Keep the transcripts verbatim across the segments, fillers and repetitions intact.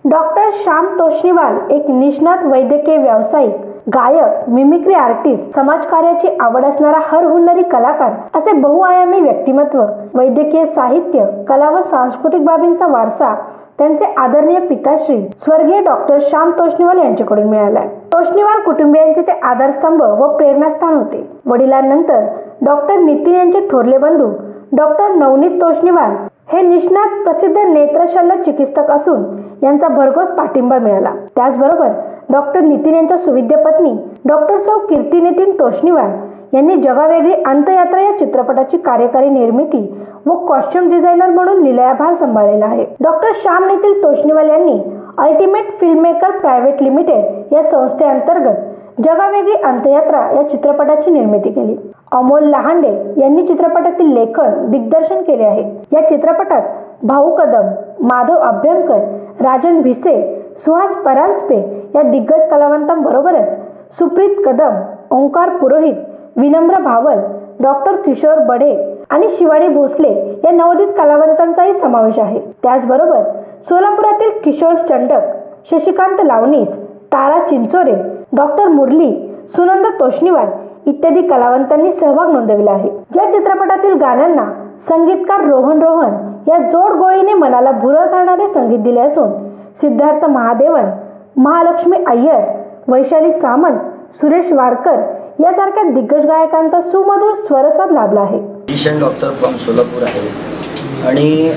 Doctor Shyam Toshniwal एक निष्णात वैद्यकीय व्यावसायिक, गायक, मिमिक्री आर्टिस्ट, समाजकार्याची आवड असणारा हरहुन्नरी कलाकार असे बहुआयामी व्यक्तिमत्व, वैद्यकीय साहित्य, कला व सांस्कृतिक बाबींचा वारसा त्यांचे आदरणीय पिताश्री स्वर्गीय डॉक्टर श्याम तोष्णीवाल यांच्याकडून मिळाला. तोष्णीवाल कुटुंबियांचे ते आधारस्तंभ व प्रेरणास्थान होते. वडिलांनंतर डॉक्टर नितीन यांचे थोरले बंधू डॉक्टर नवनीत तोष्णीवाल हे निष्णात प्रसिद्ध नेत्रशल्य चिकित्सक असून यांचा भरघोस पाठिंबा मिळाला. त्याचबरोबर डॉक्टर नितीन यांच्या सुविद्य पत्नी डॉक्टर सौ कीर्ती नितीन तोष्णीवाल यांनी जगावेगळी अंतयात्रा या चित्रपटाची कार्यकारी निर्मिती व कॉस्ट्युम डिझायनर म्हणून लीलाभार सांभाळलेला आहे. डॉक्टर श्याम नितीन तोष्णीवाल यांनी अल्टिमेट फिल्ममेकर प्रायव्हेट लिमिटेड या संस्थेअंतर्गत जगावेगळी अंतयात्रा या चित्रपटाची निर्मिती केली. अमोल लहांडे यांनी चित्रपटातील लेखन दिग्दर्शन केले आहे. या चित्रपटात भाऊ कदम, माधव अभ्यंकर, राजन भिसे, सुहास परांजपे या दिग्गज कलावंतांबरोबरच सुप्रीत कदम, ओंकार पुरोहित, विनम्र भावल, डॉक्टर किशोर बढे आणि शिवानी भोसले या नवोदित कलावंतांचाही समावेश आहे. त्याचबरोबर सोलापुरातील किशोर चंडक, शशिकांत लावणीस, तारा चिंचोरे, डॉक्टर मुरली, सुनंद तोष्णीवाल इत्यादी कलावंतांनी सहभाग नोंदविला आहे. या चित्रपटातील गाण्यांना संगीतकार रोहन रोहन या जोडगोळीने मनाला भुरळ घालणारे संगीत दिले असून सिद्धार्थ महादेवन, महालक्ष्मी अय्यर, वैशाली सामंत, सुरेश वाडकर यासारख्या दिग्गज गायकांचा सुमधुर स्वरसाद लाभला आहे. फिजिशियन डॉक्टर फ्रॉम सोलापूर आहे आणि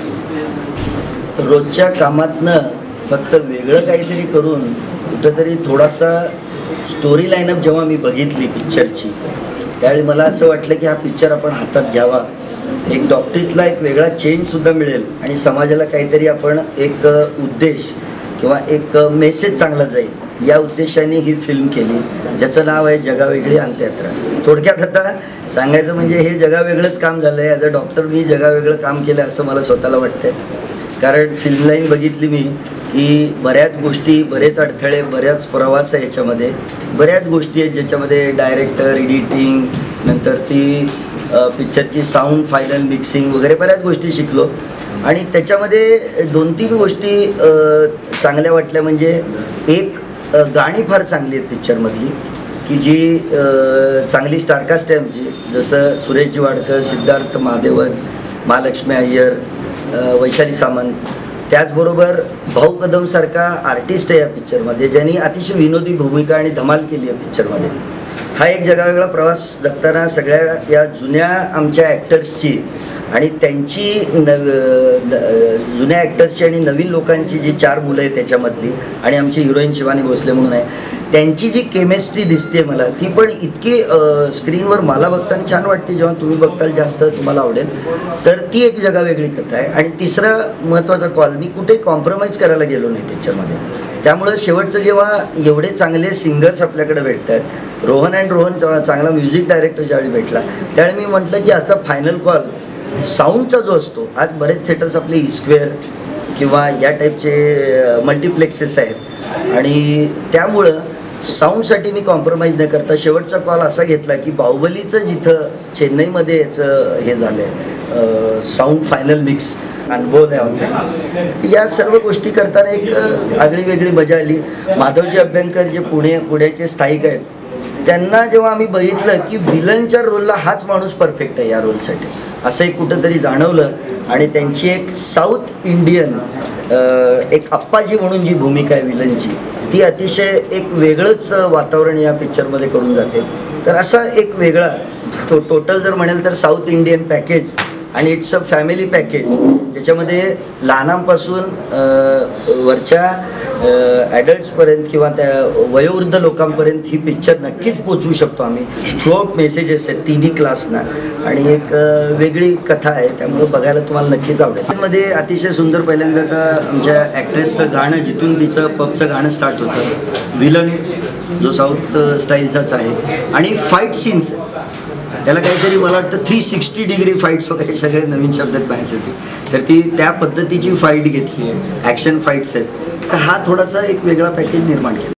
रोजच्या कामातनं फक्त वेगळं काहीतरी करून कुठंतरी थोडासा स्टोरी लाईनअप जेव्हा मी बघितली पिक्चरची त्यावेळी मला असं वाटलं की हा पिक्चर आपण हातात घ्यावा. एक डॉक्टरीतला एक वेगळा चेंजसुद्धा मिळेल आणि समाजाला काहीतरी आपण एक उद्देश किंवा एक मेसेज चांगला जाईल या उद्देशाने ही फिल्म केली, ज्याचं नाव आहे जगावेगळी अंतयात्रा. थोडक्यात आता सांगायचं म्हणजे हे जगावेगळंच काम झालं आहे. ॲज अ डॉक्टर मी जगावेगळं काम केलं असं मला स्वतःला वाटतं. कारण फिल्म लाईन बघितली मी की बऱ्याच गोष्टी, बरेच अडथळे, बऱ्याच प्रवास आहे याच्यामध्ये. बऱ्याच गोष्टी आहेत ज्याच्यामध्ये डायरेक्टर, एडिटिंग, नंतर ती पिक्चरची साऊंड, फायनल मिक्सिंग वगैरे बऱ्याच गोष्टी शिकलो. आणि त्याच्यामध्ये दोन तीन गोष्टी चांगल्या वाटल्या. म्हणजे एक, गाणी फार चांगली आहेत पिक्चरमधली की जी चांगली स्टारकास्ट आहे आमची, जसं सुरेशजी वाडकर, सिद्धार्थ महादेवन, महालक्ष्मी अय्यर, वैशाली सामंत. त्याचबरोबर भाऊ कदमसारखा आर्टिस्ट आहे या पिक्चरमध्ये ज्यांनी अतिशय विनोदी भूमिका आणि धमाल केली आहे पिक्चरमध्ये. हा एक जगावेगळा प्रवास जगताना सगळ्या या जुन्या आमच्या ॲक्टर्सची आणि त्यांची नव जुन्या ॲक्टर्सची आणि नवीन लोकांची जी चार मुलं आहेत त्याच्यामधली आणि आमची हिरोईन शिवानी भोसले म्हणून आहे, त्यांची जी केमिस्ट्री दिसते मला ती पण इतकी स्क्रीनवर मला बघताना छान वाटते. जेव्हा तुम्ही बघताल जास्त तुम्हाला आवडेल. तर ती एक जगावेगळी कथा आहे. आणि तिसरा महत्त्वाचा कॉल, मी कुठे कॉम्प्रोमाइज करायला गेलो नाही पिक्चरमध्ये. त्यामुळं शेवटचं जेव्हा एवढे चांगले सिंगर्स आपल्याकडे भेटत आहेत, रोहन अँड रोहन चांगला म्युझिक डायरेक्टर ज्यावेळी भेटला त्यावेळी मी म्हटलं की आता फायनल कॉल साऊंडचा जो असतो, आज बरेच थिएटर्स आपले ई स्क्वेअर किंवा या टाईपचे मल्टिप्लेक्सेस आहेत आणि त्यामुळं साऊंडसाठी मी कॉम्प्रोमाइज न करता शेवटचा कॉल असा घेतला की बाहुबलीचं जिथं चेन्नईमध्ये याचं हे झालं आहे साऊंड फायनल मिक्स अनुभव आहे, या सर्व गोष्टी करताना एक आगळी वेगळी मजा आली. माधवजी अभ्यंकर जे पुणे पुण्याचे स्थायिक आहेत त्यांना जेव्हा आम्ही बघितलं की विलनच्या रोलला हाच माणूस परफेक्ट आहे या रोलसाठी असं एक कुठंतरी जाणवलं. आणि त्यांची एक साऊथ इंडियन एक अप्पाजी म्हणून जी भूमिका आहे विलनची ती अतिशय एक वेगळंच वातावरण या पिक्चरमध्ये करून जाते. तर असा एक वेगळा तो टोटल जर म्हणेल तर साऊथ इंडियन पॅकेज आणि इट्स अ फॅमिली पॅकेज ज्याच्यामध्ये लहानांपासून वरच्या ॲडल्ट्सपर्यंत किंवा त्या वयोवृद्ध लोकांपर्यंत ही पिक्चर नक्कीच पोचवू शकतो आम्ही. थ्रूआउट मेसेजेस आहेत तिन्ही क्लासना आणि एक वेगळी कथा आहे, त्यामुळे बघायला तुम्हाला नक्कीच आवडेल. त्यामध्ये अतिशय सुंदर पहिल्यांदा का आमच्या ॲक्ट्रेसचं गाणं जिथून तिचं पबचं गाणं स्टार्ट होतं, विलन जो साऊथ स्टाईलचाच आहे. आणि फाईट सीन्स त्याला काहीतरी मला वाटतं थ्री सिक्स्टी डिग्री फाईट्स वगैरे सगळे नवीन शब्दात पाहायसाठी, तर ती त्या पद्धतीची फाईट घेतली आहे, ॲक्शन फाईट्स आहेत. तर हा थोडासा एक वेगळा पॅकेज निर्माण केला.